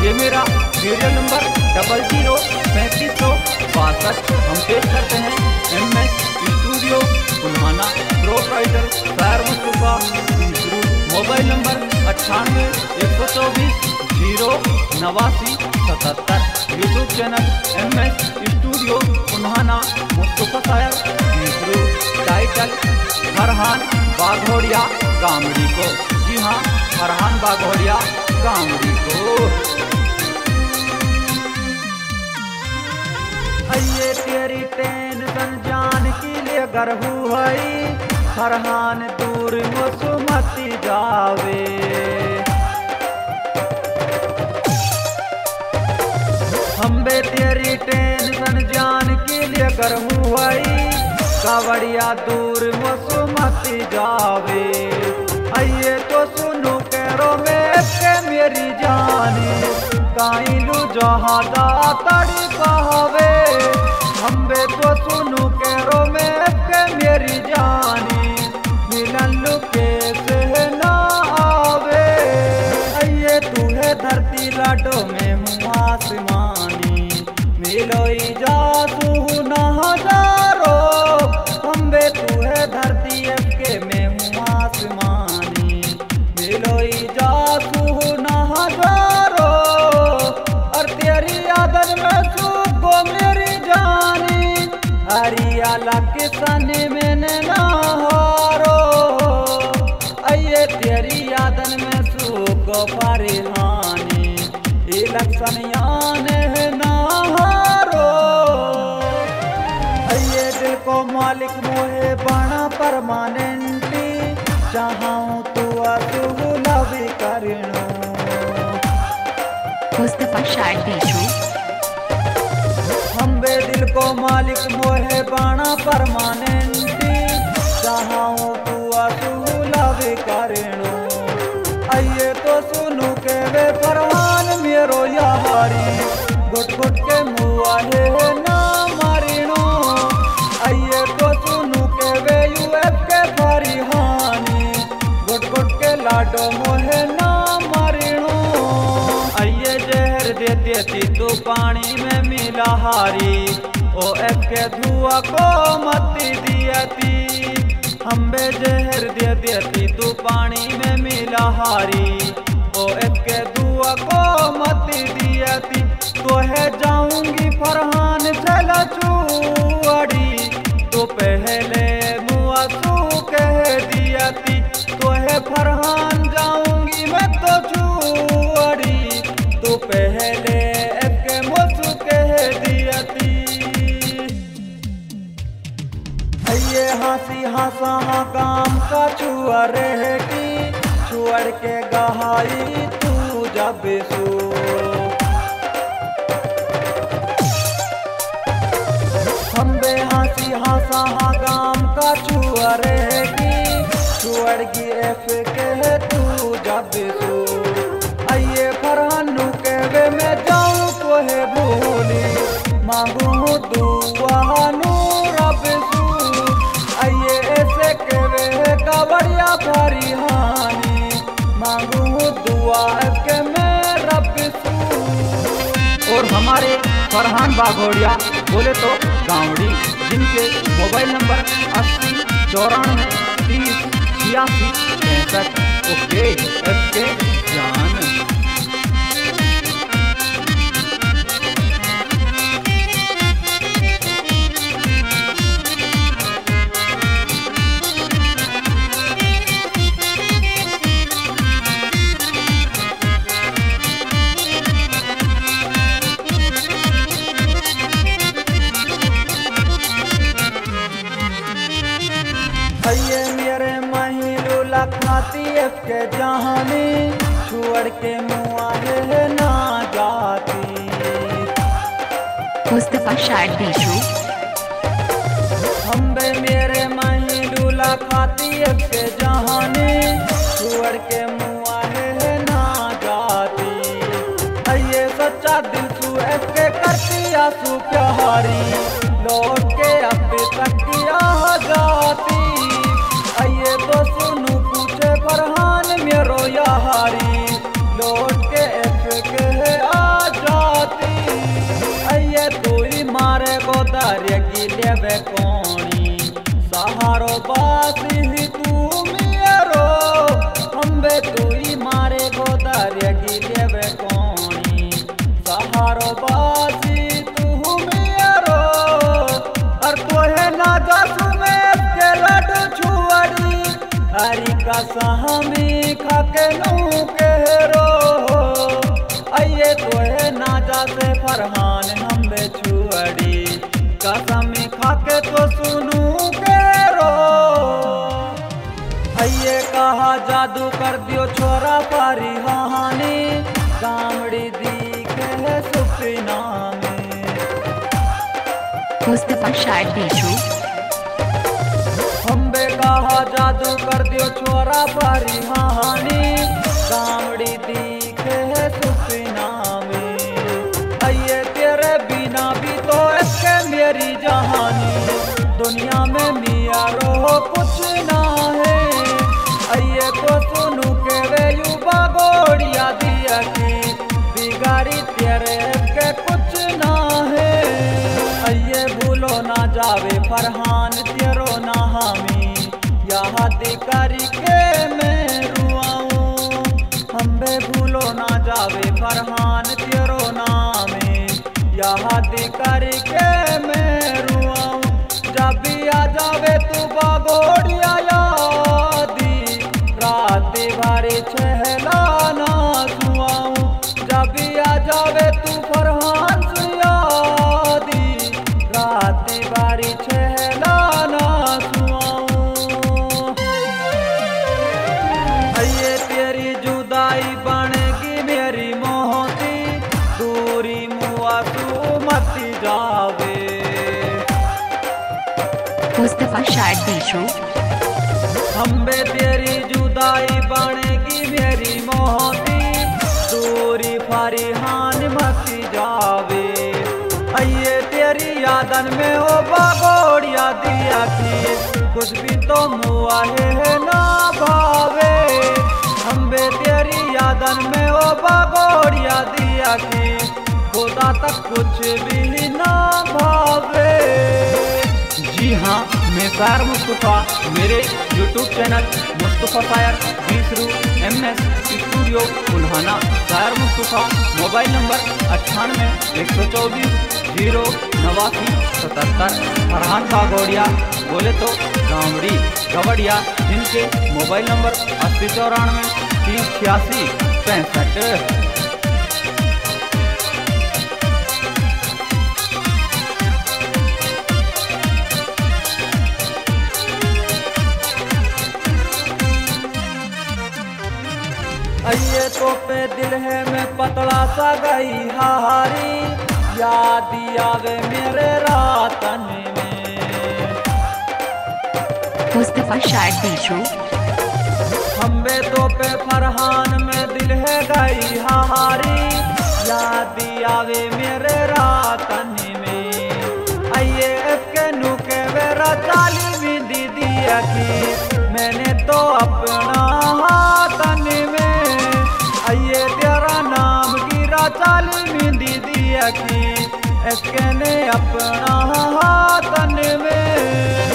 ये मेरा serial number 003562। हम पेश करते हैं MS studio Pulhana, proprietor Sair Mustafa. Mobile number 98 124 089 YouTube channel MS studio Pulhana Mustafa Sair. Title Farhan बाघोड़िया गामड़ी को। जी हाँ, फरहान बाघोड़िया गामड़ी को। ये तेरी टेंशन जान की ले गर हुई, फरहान दूर मुसुमती जावे। हम बे तेरी टेंशन जान की ले गर हुई, कावड़िया दूर मुसुमती जावे। आइए तो सुनो कैरो में के मेरी जानी, काइलू जहादा तड़ी पावे। हम बे तो सुनो कैरो में के मेरी जानी, मिलन लुके से ना आवे। आइए तू है धरती लाडो में हूँ आसमानी, मिलो जा तू ना हजारो। हम बे तू है धरती के में हूँ आसमानी, मिलो जा तू ना हजारो। और तेरी यादन में सुको मेरी जानी, हरियाला किसान मैंने ना हारो। आइए तेरी यादन में सुको फरहानी, इलेक्शन याने ना हारो। आइए दिल को मालिक मोहे बना परमानेंटली, चाहूँ तू लवी करणो। मुस्तफा शायर बीचू। हम बे दिल को मालिक मोहे बना परमानेंटली, चाहूँ तू लवी करणो। आइए तो सुनू के वे फरहान मेरो यारी, गुट गुट के मुआ है ना मारिनो। आइए तो सुनू के वे UF के फरहानी, गुट गुट के लाडो मोहे ना मारिनो। आइए जहर दे देती तो पानी में मिला हारी, OF के धुआ को मती दियती। हम बे जहर दे देती तू पानी में मिला हारी, OF के धुआ को मती दियती। तो है जाऊंगी फरहान चला चुआड़ी, तो पहले मुआसू कह दियती। तो है फरहान जाऊंगी मैं तो चुआड़ी, तो पहले के मुआसू कह दियती। ये हंसी हंसा काम का छुआ रहेगी, छुअर के गहाई तू जब सो। हम बे हंसी हंसा काम का छुआ रहेगी, छुअर की F के तू जब सो। आइए फरहानू के वे मैं जाऊँ को है भूली, मांगू दुआ नूर रब सू। आइए ऐसे के वे कावड़िया फरहानी, मांगू दुआ के मैं रब सू। और हमारे फरहान बाघोड़िया बोले तो गावड़ी, जिनके मोबाइल नंबर 80 94 30 86 65। ओके FK जान। ये मेरे महिलू लखनती F के जहानी, छुअर के मुआ है ना जाती। मुस्तफा शायर बीचू। हम बे मेरे महिलू लखनती F के जहानी, छुअर के मुआ है ना जाती। ये सच्चा दिल सू F के करती आंसू प्यारी, लौट के अब तक किया जाती। आइए तो सुनू पूछे फरहान मेरो यारी, लौट के F के है बासी तू मेरो हम्बे तू ही मारे गोदारे गिले वे कोणी सहारो बासी तू मेरो और तोहे ना जासू में के लड्डू छुअड़ी हरी का सहमी खाके नू केरो आइए तोहे ना जाते फरहान हम्बे छुअड़ी कसम खाके तो सुनू केरो आइए कहा जादू कर दियो छोरा पारी हानी गामड़ी दिखे है सुपना में मुस्तफा शायर दीशू हम्बे कहा जादू कर दियो छोरा पारी हानी गामड़ी दिखे है सुपना में आइए तेरे बिना भी तो इसके मेरी जहानी दुनिया में मिया रो कुछ ना है आइए तो सुनू के वे युवा गोड़िया दिया की बिगाड़ी तेरे के कुछ ना है आइए भूलो ना जावे फरहान तेरो ना हामी याद करी के मैं रुआऊं हम्बे भूलो ना जावे फरहान तेरो नाम याद करी के मैं रुआऊं जब भी आ जावे तू बागोड़िया यादी रात भरी छहलाना सुआऊं जब भी आ जावे तू फरहान यादी रात भरी छहलाना सुआऊं आइए तेरी जुदाई बनेगी मेरी मोहती दूरी मुआ तू मत जावे मुस्तफा शायर दीशू हम्बे तेरी जुदाई बनेगी मेरी मोहती दूरी फरिहान मत जावे आइए तेरी यादन में ओ बागोड़िया दिया की कुछ भी तो मुआ है ना भावे हम्बे तेरी यादन में ओ बागोड़िया दिया की खुदा तक कुछ भी ना भावे। जी हाँ, मैं शायर मुस्तफा मेरे YouTube चैनल मुस्तफा शायर बीसरू MS studio Ulhana Shayar Mustafa mobile number 98 124 089 77 Farhan Bagodiya बोले तो गामड़ी गवड़िया जिनके मोबाइल नंबर 8094 3086 65। आइए तो पे दिल है मैं पतला सा गई हारी याद आवे मेरे रातन में मुस्तफा शायर दीशू हम्बे तो पे फरहान में दिल है गई हारी याद आवे मेरे रातन में आइए इसके नुके मेरा चाली दीदी की मैंने तो अपना हाथन में आइए तेरा नाम गिरा चाली में दीदी की इसके ने अपना हाथन में।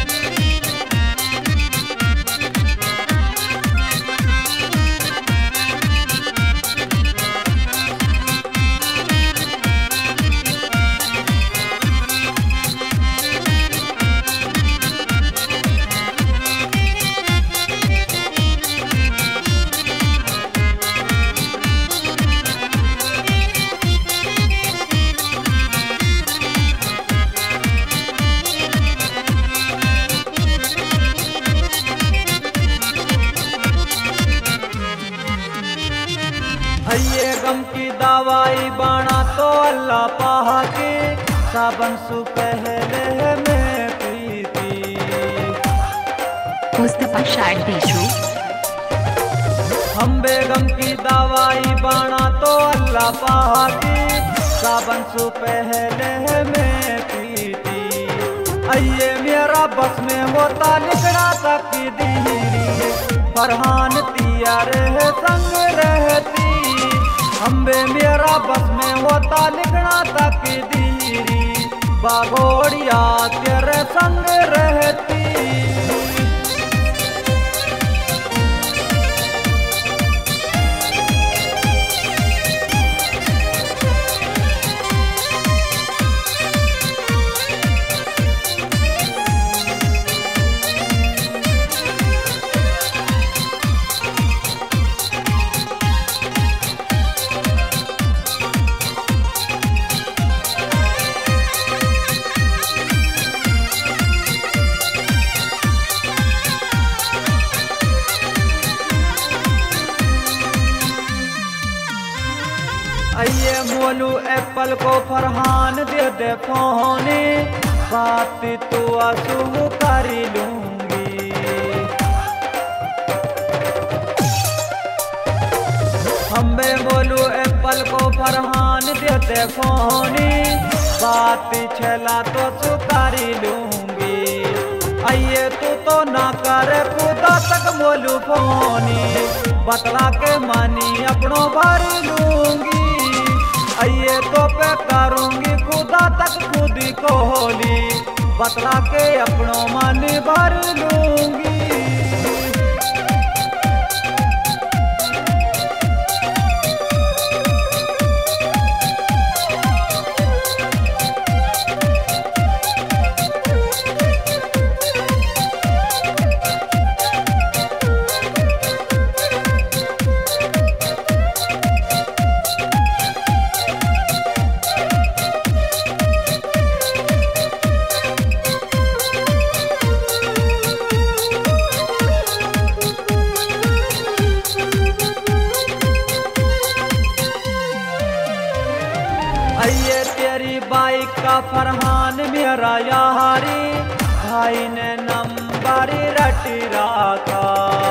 आइए गम की दवाई बाना तो अल्लाह पाहा के साबन सु पहले में प्रीति मुस्तफा शायर दीशू हम बेगम की दवाई बाना तो अल्लाह पाहा के साबन सु पहले में प्रीति आइए मेरा बस में होता लिखना तक दीरी फरहान तियार है संग रहती हम्बे मेरा बस में होता लिखना तक दीरी बागोड़िया तेरे संग रहती। आइए मोलू एप्पल को फरहान दे दे फोन, बात तो आंसू कर लूंगी। हमें मोलू एप्पल को फरहान दे दे फोन, बात छला तो सुकार लूंगी। आइए तू तो ना करे खुदा तक मोलू फोनी, बतला के मानी अपनों भर लूंगी। आइए तो पे करूंगी खुदा तक खुद को होली, बतला के अपनों मन भर लूंगी। आइए तेरी बाइक का फरहान मेरा यारी, भाई ने नंबर रट रखा।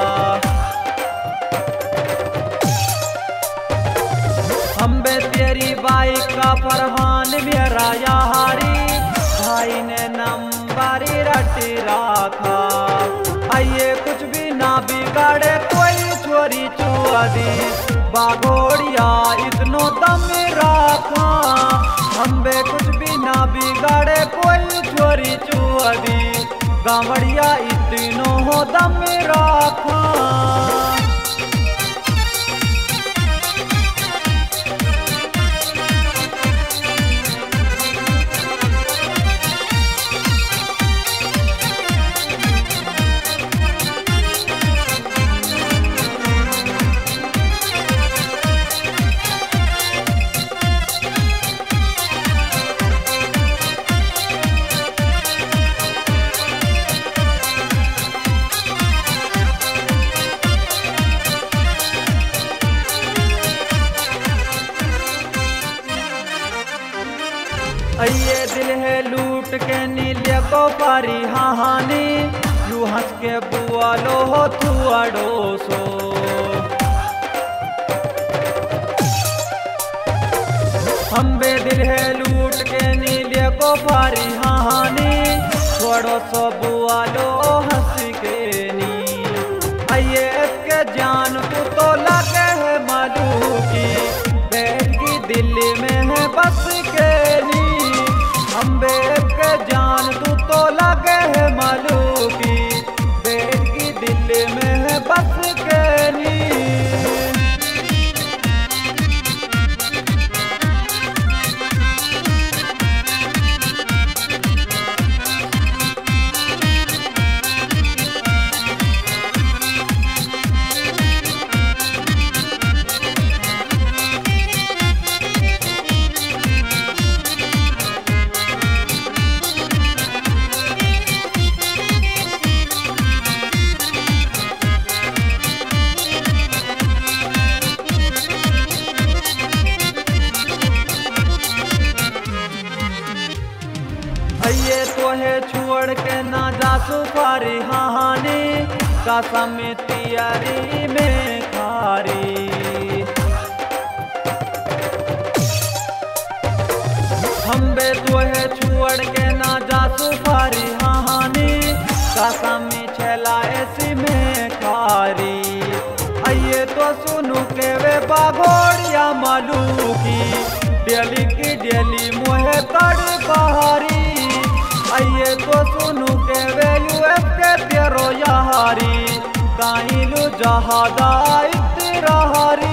अम्बे तेरी बाइक का फरहान मेरा यारी, भाई ने नंबर रट रखा। आइए कुछ भी ना बिगाड़े कोई चोरी चुआदी, बाघोड़िया इतनो दम रखा। हम्बे कुछ भी ना बिगाड़े कोई चोरी चुआदी, गावड़िया इतनो हो दम रखा। आइए दिल है लूट के नीले को पारी हाहानी, यू हंस के बुआ लो हो तू अड़ोसो। हम्बे दिल है लूट के नीले को पारी हाहानी, छोड़ो सो बुआ लो हंस के नी। आइए इसके जान तू तो लगे है मालू की, बैठ की दिल्ली में है बस के नी। अम्बे के जान तू तो लगे है मालू की, बैठ की दिल्ली में है बस के नी। आइए तो है छोड़ के ना जा सुपारी हाहानी, कसम तियारी में खारी। हम्बे तो है छोड़ के ना जा सुपारी हाहानी, कसम छला ऐसी में खारी। आइए तो सुनू के वे बाघोड़िया मालू की, डेली की डेली मोहे तड़ बहारी। आइए तो सुनू के यूएफ के तेरो यारी, काहिलू जहादा इतरारी।